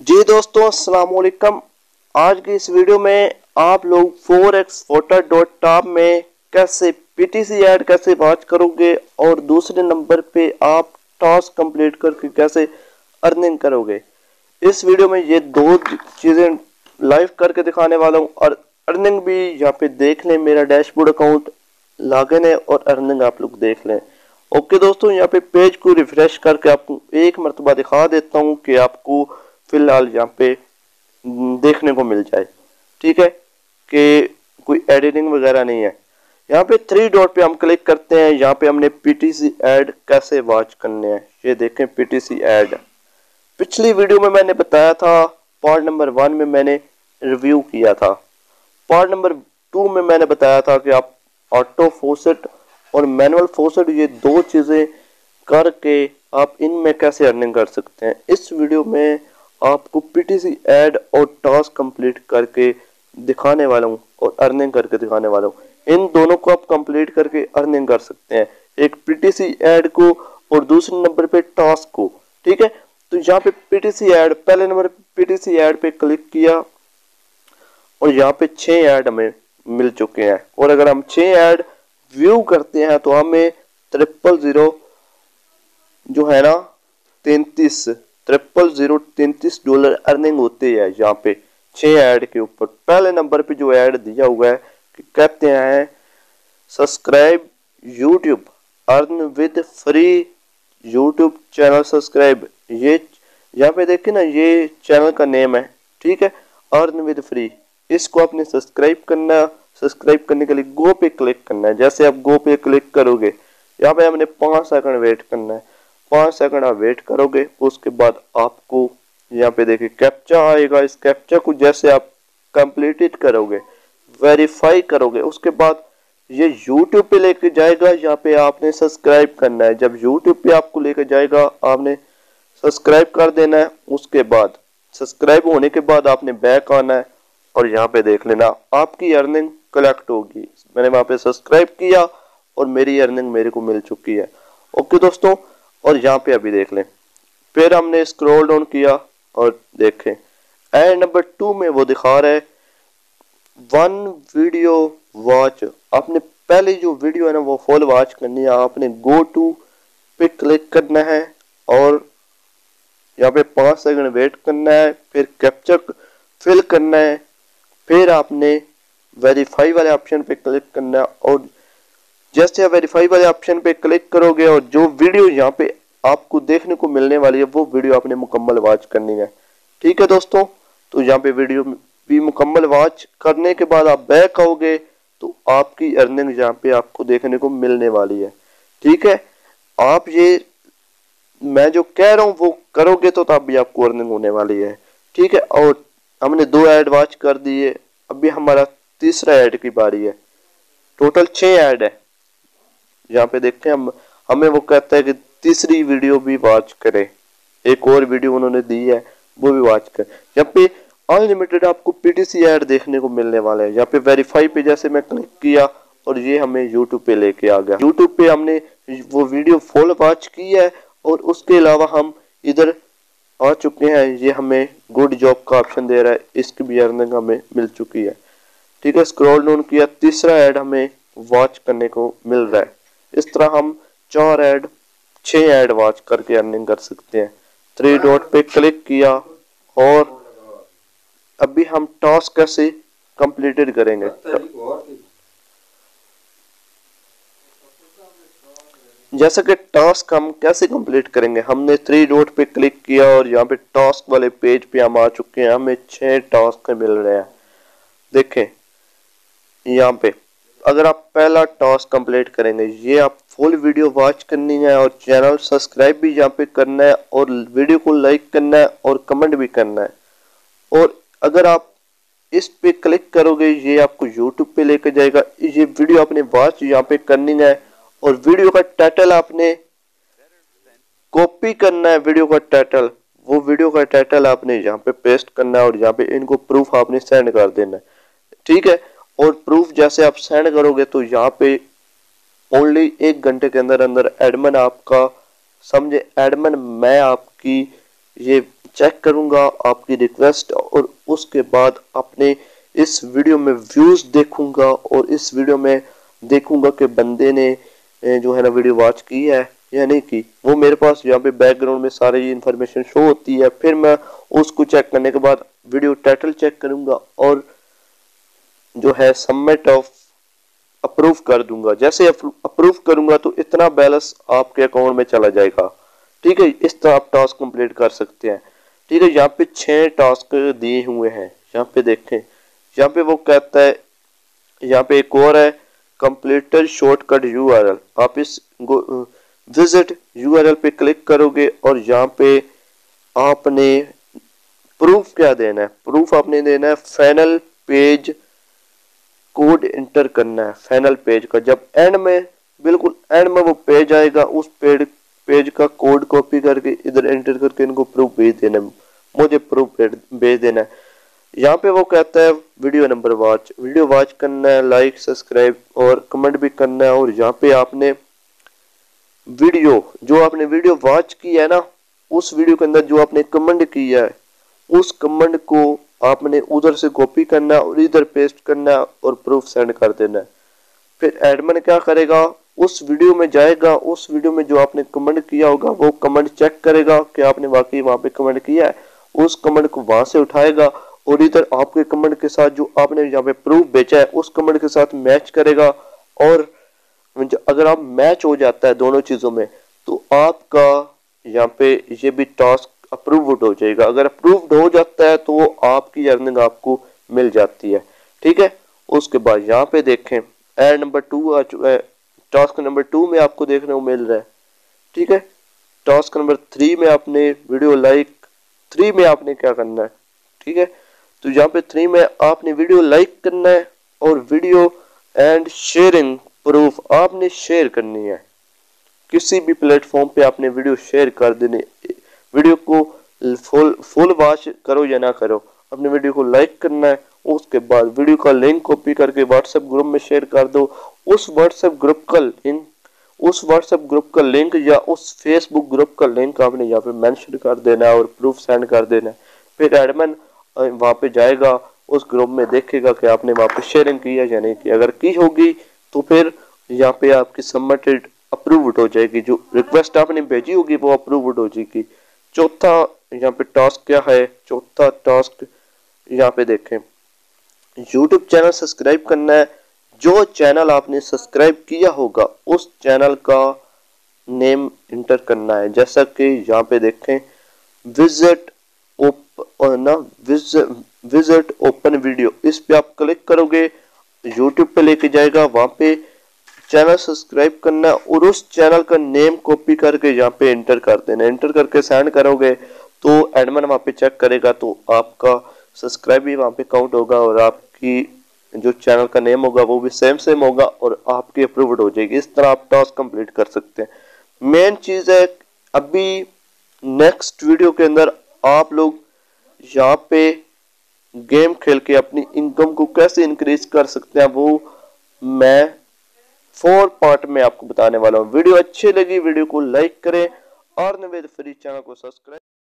जी दोस्तों, अस्सलाम वालेकुम। आज की इस वीडियो में आप लोग forexvoter.top में कैसे पीटीसी ऐड कैसे वॉच करोगे और दूसरे नंबर पे आप टास्क कंप्लीट करके कैसे अर्निंग करोगे। इस वीडियो में ये दो चीज़ें लाइव करके दिखाने वाला हूँ और अर्निंग भी यहाँ पे देख लें। मेरा डैशबोर्ड अकाउंट लॉगिन है और अर्निंग आप लोग देख लें। ओके दोस्तों, यहाँ पे पेज को रिफ्रेश करके आपको एक मरतबा दिखा देता हूँ कि आपको फिलहाल यहाँ पे देखने को मिल जाए। ठीक है कि कोई एडिटिंग वगैरह नहीं है। यहाँ पे थ्री डॉट पे हम क्लिक करते हैं। यहाँ पे हमने पीटीसी ऐड कैसे वॉच करने हैं ये देखें। पीटीसी ऐड पिछली वीडियो में मैंने बताया था, पार्ट नंबर 1 में मैंने रिव्यू किया था। पार्ट नंबर 2 में मैंने बताया था कि आप ऑटो फोसेट और मैनुअल फोसेट ये दो चीज़ें करके आप इनमें कैसे अर्निंग कर सकते हैं। इस वीडियो में आपको पीटीसी ऐड और टास्क कंप्लीट करके दिखाने वाला हूँ और अर्निंग करके दिखाने वाला हूँ। इन दोनों को आप कंप्लीट करके अर्निंग कर सकते हैं, एक पीटीसी ऐड को और दूसरे नंबर पे टास्क को। ठीक है, तो यहाँ पे पीटीसी ऐड, पहले नंबर पीटीसी ऐड पे क्लिक किया और यहाँ पे 6 ऐड हमें मिल चुके हैं। और अगर हम 6 ऐड व्यू करते हैं तो हमें 000 जो है ना 33 डॉलर अर्निंग होती है यहाँ पे 6 ऐड के ऊपर। पहले नंबर पे जो ऐड दिया हुआ है कि कहते हैं subscribe YouTube earn with free YouTube channel subscribe. ये यहाँ पे देखिए ना, ये चैनल का नेम है। ठीक है, अर्न विद फ्री। इसको आपने सब्सक्राइब करना। सब्सक्राइब करने के लिए गो पे क्लिक करना है। जैसे आप गो पे क्लिक करोगे, यहाँ पे हमने 5 सेकंड वेट करना है। 5 सेकंड आप वेट करोगे, उसके बाद आपको यहाँ पे देखिए कैप्चा आएगा। इस कैप्चा को जैसे आप कंप्लीटेड करोगे, वेरीफाई करोगे, उसके बाद ये YouTube पे लेके जाएगा। यहाँ पे आपने सब्सक्राइब करना है। जब YouTube पे आपको लेके जाएगा, आपने सब्सक्राइब कर देना है। उसके बाद सब्सक्राइब होने के बाद आपने बैक आना है और यहाँ पे देख लेना आपकी अर्निंग कलेक्ट होगी। मैंने वहाँ पे सब्सक्राइब किया और मेरी अर्निंग मेरे को मिल चुकी है। ओके दोस्तों, और यहाँ पे अभी देख लें। फिर हमने स्क्रॉल डाउन किया और देखें एंड नंबर 2 में वो दिखा रहा है 1 वीडियो वॉच। आपने पहले जो वीडियो है ना वो फुल वॉच करनी है। आपने गो टू पे क्लिक करना है और यहाँ पे 5 सेकंड वेट करना है। फिर कैप्चर फिल करना है। फिर आपने वेरीफाई वाले ऑप्शन पे क्लिक करना है और जैसे आप वेरीफाई वाले ऑप्शन पे क्लिक करोगे और जो वीडियो यहाँ पे आपको देखने को मिलने वाली है वो वीडियो आपने मुकम्मल वॉच करनी है। ठीक है दोस्तों, तो यहाँ पे वीडियो भी मुकम्मल वॉच करने के बाद आप बैक आओगे तो आपकी अर्निंग यहाँ पे आपको देखने को मिलने वाली है। ठीक है, आप ये मैं जो कह रहा हूँ वो करोगे तो तब भी आपको अर्निंग होने वाली है। ठीक है, और हमने 2 ऐड वॉच कर दिए। अभी हमारा तीसरा ऐड की बारी है। टोटल 6 ऐड है। यहाँ पे देखते हैं हम, हमें वो कहता है कि तीसरी वीडियो भी वॉच करें। एक और वीडियो उन्होंने दी है, वो भी वॉच करें। यहाँ पे अनलिमिटेड आपको पीटीसी ऐड देखने को मिलने वाला है। यहाँ पे वेरीफाई पे जैसे मैं क्लिक किया और ये हमें यूट्यूब पे लेके आ गया। यूट्यूब पे हमने वो वीडियो फुल वॉच की है और उसके अलावा हम इधर आ चुके हैं। ये हमें गुड जॉब का ऑप्शन दे रहा है, इसकी भी अर्निंग हमें मिल चुकी है। ठीक है, स्क्रॉल डाउन किया, तीसरा ऐड हमें वॉच करने को मिल रहा है। इस तरह हम 6 ऐड वॉच करके अर्निंग कर सकते हैं। 3 डॉट पे क्लिक किया और अभी हम टास्क कैसे कंप्लीटेड करेंगे। जैसा कि टास्क हम कैसे कंप्लीट करेंगे, हमने 3 डॉट पे क्लिक किया और यहाँ पे टास्क वाले पेज पे हम आ चुके हैं। हमें 6 टास्क मिल रहे हैं। देखें यहाँ पे अगर आप पहला टास्क कंप्लीट करेंगे, ये आप फुल वीडियो वॉच करनी है और चैनल सब्सक्राइब भी यहाँ पे करना है और वीडियो को लाइक करना है और कमेंट भी करना है। और अगर आप इस पे क्लिक करोगे, ये आपको YouTube पे लेकर जाएगा। ये वीडियो आपने वॉच यहाँ पे करनी है और वीडियो का टाइटल आपने कॉपी करना है। वीडियो का टाइटल, वो वीडियो का टाइटल आपने यहाँ पे पेस्ट करना है और यहाँ पे इनको प्रूफ आपने सेंड कर देना है। ठीक है, और प्रूफ जैसे आप सेंड करोगे तो यहाँ पे ओनली 1 घंटे के अंदर अंदर एडमिन आपका, समझे एडमिन, मैं आपकी ये चेक करूंगा आपकी रिक्वेस्ट और उसके बाद अपने इस वीडियो में व्यूज देखूंगा और इस वीडियो में देखूंगा कि बंदे ने जो है ना वीडियो वॉच की है या नहीं की। वो मेरे पास यहाँ पे बैकग्राउंड में सारी इन्फॉर्मेशन शो होती है। फिर मैं उसको चेक करने के बाद वीडियो टाइटल चेक करूंगा और जो है सबमिट ऑफ अप्रूव कर दूंगा। जैसे अप्रूव करूंगा तो इतना बैलेंस आपके अकाउंट में चला जाएगा। ठीक है, इस तरह आप टास्क कंप्लीट कर सकते हैं। ठीक है, यहाँ पे 6 टास्क दिए हुए हैं। यहाँ पे देखें, यहाँ पे वो कहता है, यहाँ पे एक और है कंप्लीटेड शॉर्टकट यूआरएल। आप इस विजिट यूआरएल पे क्लिक करोगे और यहाँ पे आपने प्रूफ क्या देना है, प्रूफ आपने देना है फाइनल पेज कोड इंटर करना है फाइनल पेज का। जब एंड में, बिल्कुल एंड में वो पेज आएगा, उस पेज का कोड कॉपी करके इधर एंटर करके इनको प्रूफ भेज देना है, मुझे प्रूफ भेज देना है। यहाँ पे वो कहता है video number watch, video watch करना है, लाइक सब्सक्राइब और कमेंट भी करना है। और यहाँ पे आपने वीडियो, जो आपने वीडियो वॉच की है ना, उस वीडियो के अंदर जो आपने कमेंट किया है उस कमेंट को आपने उधर से कॉपी करना है और इधर पेस्ट करना है और प्रूफ सेंड कर देना है। फिर एडमिन क्या करेगा, उस वीडियो में जाएगा, उस वीडियो में जो आपने कमेंट किया होगा वो कमेंट चेक करेगा कि आपने वाकई वहां पे कमेंट किया है। उस कमेंट को वहां से उठाएगा और इधर आपके कमेंट के साथ जो आपने यहाँ पे प्रूफ भेजा है उस कमेंट के साथ मैच करेगा। और अगर आप मैच हो जाता है दोनों चीजों में तो आपका यहाँ पे ये भी टास्क अप्रूव्ड हो जाएगा। अगर अप्रूव्ड हो जाता है तो वो आपकी अर्निंग आपको मिल जाती है। ठीक है, उसके बाद यहाँ पे देखें एड नंबर 2 आ चुका है। टास्क नंबर 2 में आपको देखने को मिल रहा है। ठीक है, टास्क नंबर 3 में आपने वीडियो लाइक, 3 में आपने क्या करना है। ठीक है, तो यहाँ पे 3 में आपने वीडियो लाइक करना है और वीडियो एंड शेयरिंग प्रूफ आपने शेयर करनी है। किसी भी प्लेटफॉर्म पे आपने वीडियो शेयर कर देने, वीडियो को फुल वॉच करो या ना करो, अपने वीडियो को लाइक करना है। उसके बाद वीडियो का लिंक कॉपी करके व्हाट्सएप ग्रुप में शेयर कर दो। उस व्हाट्सएप ग्रुप का लिंक या उस फेसबुक ग्रुप का लिंक आपने यहाँ पे मेंशन कर देना है और प्रूफ सेंड कर देना है। फिर एडमिन वहां पे जाएगा, उस ग्रुप में देखेगा कि आपने वहां पे शेयरिंग की है या नहीं की। अगर की होगी तो फिर यहाँ पे आपकी सबमिटेड अप्रूव्ड हो जाएगी, जो रिक्वेस्ट आपने भेजी होगी वो अप्रूव्ड हो जाएगी। चौथा यहाँ पे टास्क क्या है, चौथा टास्क यहाँ पे देखें, YouTube चैनल सब्सक्राइब करना है। जो चैनल आपने सब्सक्राइब किया होगा उस चैनल का नेम इंटर करना है। जैसा कि यहाँ पे देखें विजिट ओपन वीडियो, इस पे आप क्लिक करोगे YouTube पे लेके जाएगा। वहां पे चैनल सब्सक्राइब करना है और उस चैनल का नेम कॉपी करके यहाँ पे एंटर कर देना। एंटर करके सेंड करोगे तो एडमिन वहां पे चेक करेगा तो आपका सब्सक्राइब भी वहां पे काउंट होगा और आपकी जो चैनल का नेम होगा वो भी सेम होगा और आपकी अप्रूव्ड हो जाएगी। इस तरह आप टास्क कंप्लीट कर सकते हैं। मेन चीज है, अभी नेक्स्ट वीडियो के अंदर आप लोग यहाँ पे गेम खेल के अपनी इनकम को कैसे इंक्रीज कर सकते हैं वो मैं 4 पार्ट में आपको बताने वाला हूँ। वीडियो अच्छी लगी वीडियो को लाइक करें और अर्न विद फ्री चैनल को सब्सक्राइब